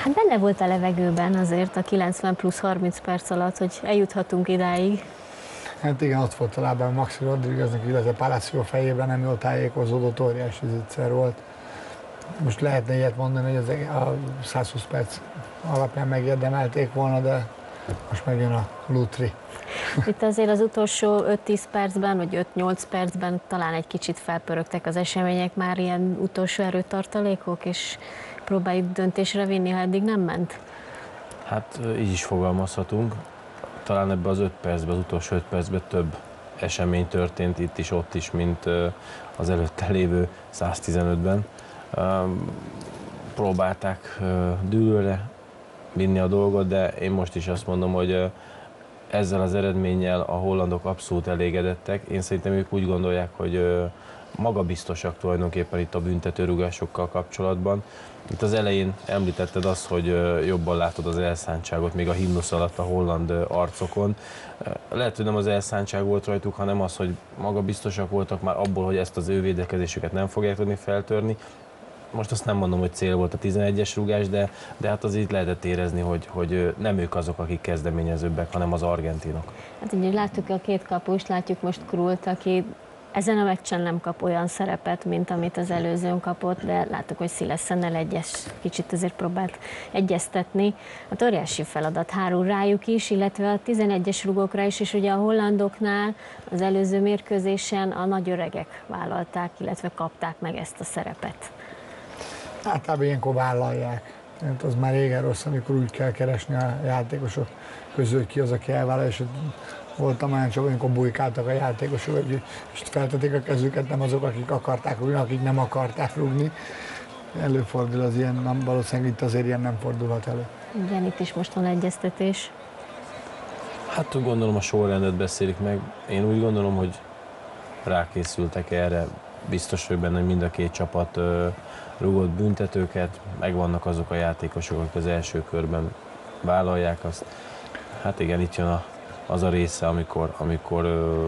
Hát benne volt a levegőben azért a 90 plusz 30 perc alatt, hogy eljuthatunk idáig. Hát igen, ott volt a lábán Maxi Rodrigueznek, illetve Palacio fejében nem jól tájékozódott, óriási zicser volt. Most lehetne ilyet mondani, hogy a 120 perc alapján megérdemelték volna, de most megjön a lutri. Itt azért az utolsó 5-10 percben, vagy 5-8 percben talán egy kicsit felpörögtek az események, már ilyen utolsó erőtartalékok, és próbáljuk döntésre vinni, ha eddig nem ment. Hát így is fogalmazhatunk. Talán ebben az 5 percben, az utolsó 5 percben több esemény történt itt is, ott is, mint az előtte lévő 115-ben. Próbálták dűlőre vinni a dolgot, de én most is azt mondom, hogy ezzel az eredménnyel a hollandok abszolút elégedettek. Én szerintem ők úgy gondolják, hogy magabiztosak tulajdonképpen itt a büntetőrúgásokkal kapcsolatban. Itt az elején említetted azt, hogy jobban látod az elszántságot még a himnusz alatt a holland arcokon. Lehet, hogy nem az elszántság volt rajtuk, hanem az, hogy magabiztosak voltak már abból, hogy ezt az ő védekezésüket nem fogják tudni feltörni. Most azt nem mondom, hogy cél volt a 11-es rúgás, de hát az itt lehetett érezni, hogy nem ők azok, akik kezdeményezőbbek, hanem az argentinok. Hát így láttuk a két kapust, látjuk most Krult, aki ezen a meccsen nem kap olyan szerepet, mint amit az előzőn kapott, de láttuk, hogy Szilessennel kicsit azért próbált egyeztetni. Hát óriási feladat hárul rájuk is, illetve a 11-es rugókra is, és ugye a hollandoknál az előző mérkőzésen a nagy öregek vállalták, illetve kapták meg ezt a szerepet. Általában ilyenkor vállalják. Az már régen rossz, amikor úgy kell keresni a játékosok közül, hogy ki az, aki elvállal, és voltam olyan csak, amikor bujkáltak a játékosok, és feltették a kezüket, nem azok, akik akarták rúgni, akik nem akarták rúgni. Előfordul az ilyen, valószínűleg itt azért ilyen nem fordulhat elő. Igen, itt is most van egyeztetés. Hát gondolom a sorrendet beszélik meg. Én úgy gondolom, hogy rákészültek erre. Biztos vagyok benne, hogy mind a két csapat rúgott büntetőket, megvannak azok a játékosok, akik az első körben vállalják azt. Hát igen, itt jön az a része, amikor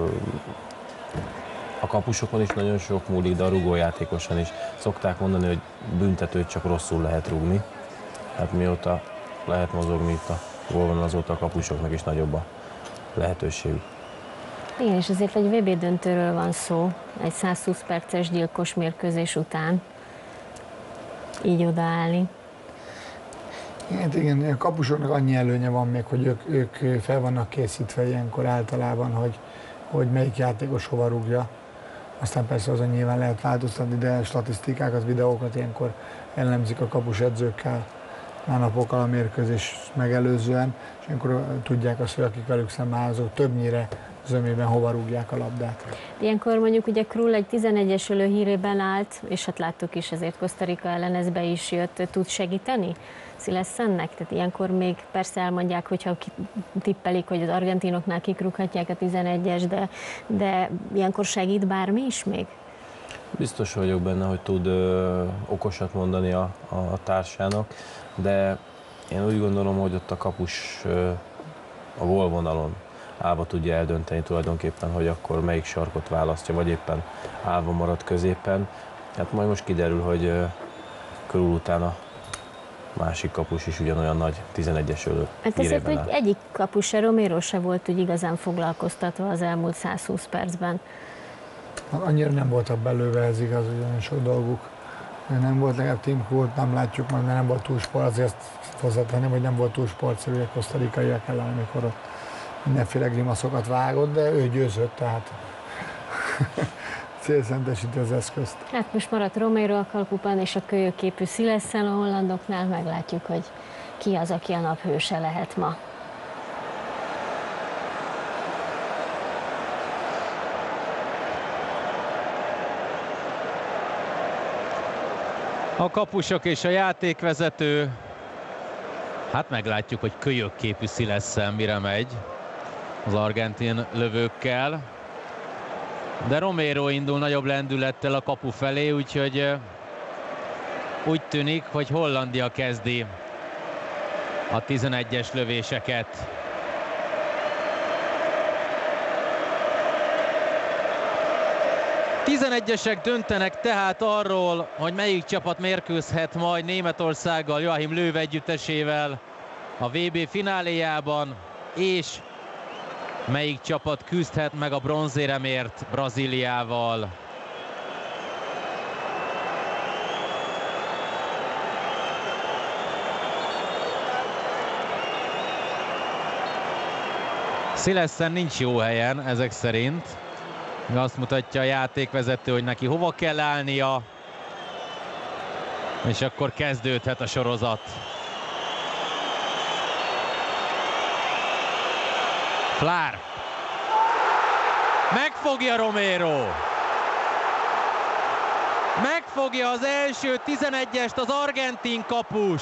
a kapusokon is nagyon sok múlik, de a rugójátékoson is. Szokták mondani, hogy büntetőt csak rosszul lehet rúgni. Hát mióta lehet mozogni itt a gólvonal, azóta a kapusoknak is nagyobb a lehetőségük. Igen, és azért egy VB döntőről van szó, egy 120 perces gyilkos mérkőzés után így odaállni. Igen, a kapusoknak annyi előnye van még, hogy ők fel vannak készítve ilyenkor általában, hogy melyik játékos hova rúgja. Aztán persze azon nyilván lehet változtatni, de statisztikákat, videókat ilyenkor elemzik a kapusedzőkkel már napokkal a mérkőzés megelőzően, és ilyenkor tudják azt, hogy akik velük szemben állnak, többnyire zömében hova rúgják a labdát. Ilyenkor mondjuk ugye Krul egy 11-es ölő hírében állt, és hát láttuk is, ezért Costa Rica ellen ez be is jött. Tud segíteni Szilessennek? Tehát ilyenkor még persze elmondják, hogyha tippelik, hogy az argentinoknál kik rúghatják a 11-es, de ilyenkor segít bármi is még? Biztos vagyok benne, hogy tud okosat mondani a társának, de én úgy gondolom, hogy ott a kapus a gólvonalon állva tudja eldönteni tulajdonképpen, hogy akkor melyik sarkot választja, vagy éppen állva marad középen. Hát majd most kiderül, hogy körül utána másik kapus is ugyanolyan nagy 11-es ölő. Hát ezért, hogy egyik kapus se, Romero se volt úgy igazán foglalkoztatva az elmúlt 120 percben. Annyira nem voltak belőle, ez igaz, hogy olyan sok dolguk nem volt, legalább Tim Krult nem látjuk majd, mert nem volt túl sport, azért hozzátenném, hogy nem volt túl sportszerű a kosztarikaiak ellen, amikor ott mindenféle grimaszokat vágott, de ő győzött, tehát célszentesíti az eszközt. Hát most maradt Romero a kalapupán és a kölyökképű Silessen a hollandoknál, meglátjuk, hogy ki az, aki a nap hőse lehet ma. A kapusok és a játékvezető, hát meglátjuk, hogy kölyökképű Silessen mire megy az argentin lövőkkel. De Romero indul nagyobb lendülettel a kapu felé, úgyhogy úgy tűnik, hogy Hollandia kezdi a 11-es lövéseket. 11-esek döntenek tehát arról, hogy melyik csapat mérkőzhet majd Németországgal, Joachim Löw együttesével a VB fináléjában, és melyik csapat küzdhet meg a bronzéremért Brazíliával. Szileszen nincs jó helyen ezek szerint. Azt mutatja a játékvezető, hogy neki hova kell állnia, és akkor kezdődhet a sorozat. Flár. Megfogja Romero. Megfogja az első 11-est az argentin kapus.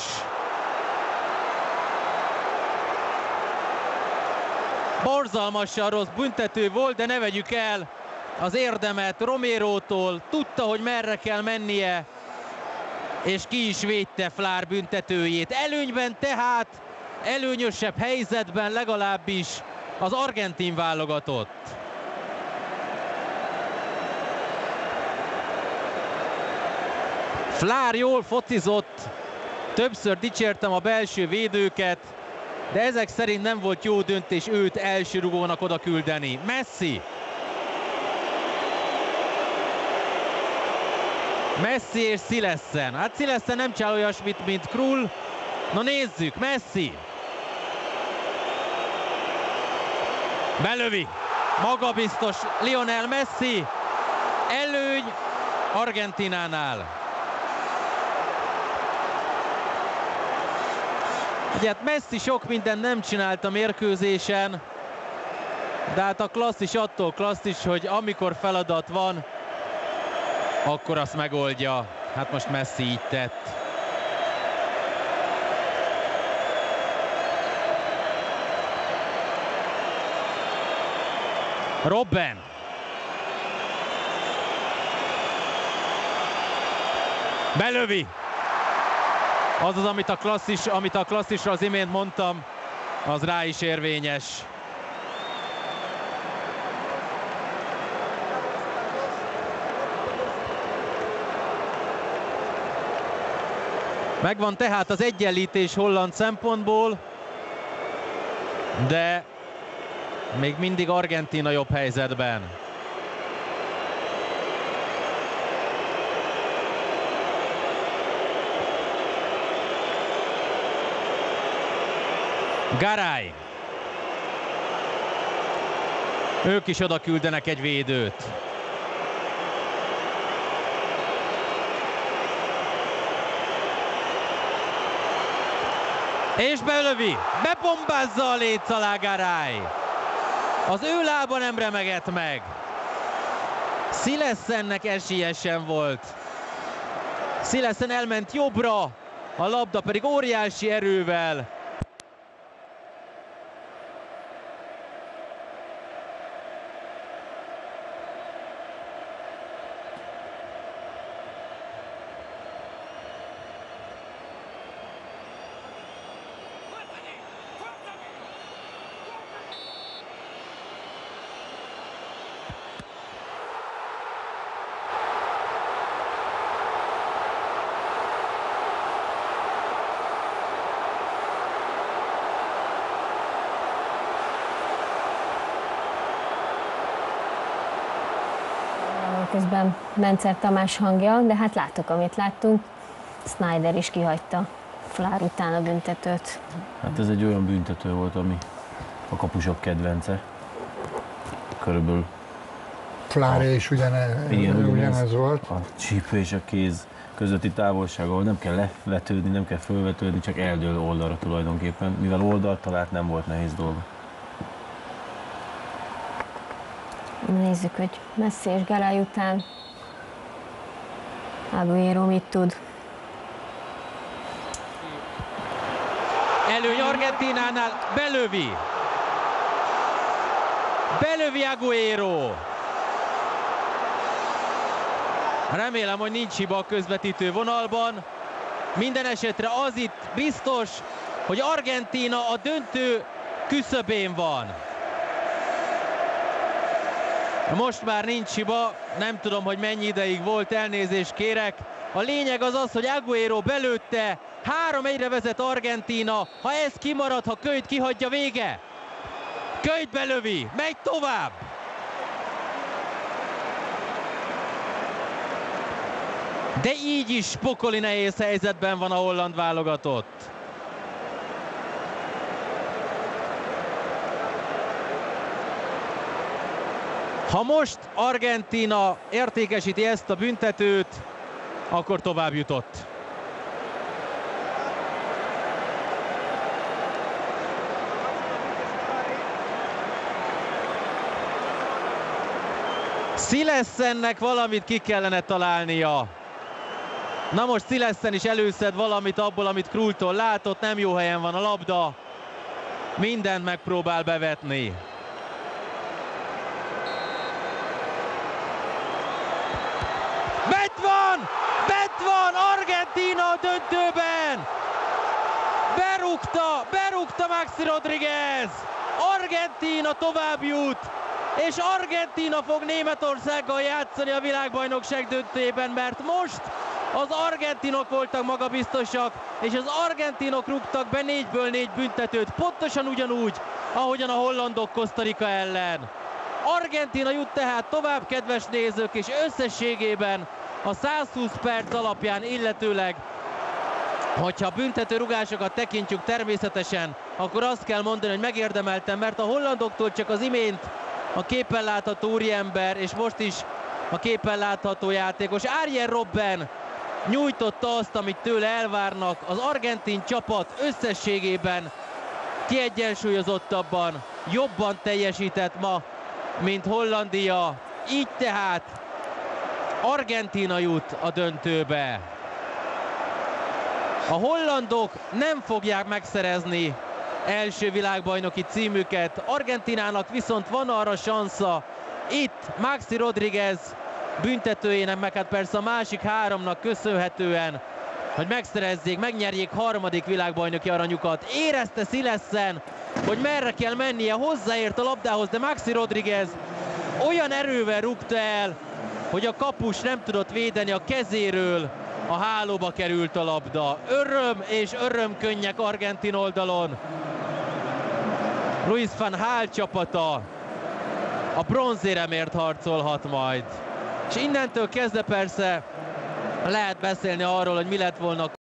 Borzalmasan rossz büntető volt, de ne vegyük el az érdemet Romerótól. Tudta, hogy merre kell mennie, és ki is védte Flár büntetőjét. Előnyben tehát, előnyösebb helyzetben legalábbis az argentin válogatott. Flár jól focizott, többször dicsértem a belső védőket, de ezek szerint nem volt jó döntés őt első rugónak oda küldeni. Messi. Messi és Szileszen. Hát Szileszen nem csinál olyasmit, mint Krull. Na nézzük, Messi. Belövi. Magabiztos Lionel Messi. Előny Argentinánál. Ugye hát Messi sok mindent nem csinált a mérkőzésen, de hát a klasszis attól klasszis, hogy amikor feladat van, akkor azt megoldja. Hát most Messi így tett. Robben. Belövi. Az az, amit a klasszisra az imént mondtam, az rá is érvényes. Megvan tehát az egyenlítés holland szempontból, de még mindig Argentína jobb helyzetben. Garay. Ők is oda küldenek egy védőt. És belövi, bebombázza a léc alá Garay. Az ő lába nem remegett meg. Szileszennek esélye sem volt. Szileszen elment jobbra, a labda pedig óriási erővel közben Mencer Tamás hangja, de hát láttuk, amit láttunk. Snyder is kihagyta Flár után a büntetőt. Hát ez egy olyan büntető volt, ami a kapusok körülbelül. Fláré is ugyanez volt. A csípő és a kéz közötti távolság, ahol nem kell levetődni, nem kell fölvetődni, csak eldől oldalra tulajdonképpen. Mivel oldalt talált, nem volt nehéz dolga. Nézzük, hogy Messi és Garay után Agüero mit tud. Előny Argentinánál, belövi. Belövi Agüero. Remélem, hogy nincs hiba a közvetítő vonalban. Minden esetre az itt biztos, hogy Argentína a döntő küszöbén van. Most már nincs hiba, nem tudom, hogy mennyi ideig volt, elnézést kérek. A lényeg az az, hogy Agüero belőtte, 3-1-re vezet Argentína. Ha ez kimarad, ha Kölyt kihagyja, vége. Kölyt belövi, megy tovább. De így is pokoli nehéz helyzetben van a holland válogatott. Ha most Argentína értékesíti ezt a büntetőt, akkor tovább jutott. Silessennek valamit ki kellene találnia. Na most Silessen is előszed valamit abból, amit Krultól látott, nem jó helyen van a labda. Mindent megpróbál bevetni. Bent van Argentína a döntőben! Berúgta Maxi Rodriguez! Argentína tovább jut! És Argentína fog Németországgal játszani a világbajnokság döntőjében, mert most az argentinok voltak magabiztosak, és az argentinok rúgtak be 4-ből 4 büntetőt, pontosan ugyanúgy, ahogyan a hollandok Costa Rica ellen. Argentína jut tehát tovább, kedves nézők, és összességében a 120 perc alapján, illetőleg, hogyha büntető rúgásokat tekintjük természetesen, akkor azt kell mondani, hogy megérdemeltem, mert a hollandoktól csak az imént a képen látható úriember, és most is a képen látható játékos Arjen Robben nyújtotta azt, amit tőle elvárnak. Az argentin csapat összességében kiegyensúlyozottabban, jobban teljesített ma, mint Hollandia. Így tehát Argentína jut a döntőbe. A hollandok nem fogják megszerezni első világbajnoki címüket. Argentínának viszont van arra sansza, itt Maxi Rodriguez büntetőjének, meg hát persze a másik háromnak köszönhetően, hogy megszerezzék, megnyerjék harmadik világbajnoki aranyukat. Érezte Silessen, hogy merre kell mennie, hozzáért a labdához, de Maxi Rodriguez olyan erővel rúgta el, hogy a kapus nem tudott védeni, a kezéről a hálóba került a labda. Öröm és örömkönnyek argentin oldalon. Luis van Gaal csapata a bronzéremért harcolhat majd. És innentől kezdve persze lehet beszélni arról, hogy mi lett volna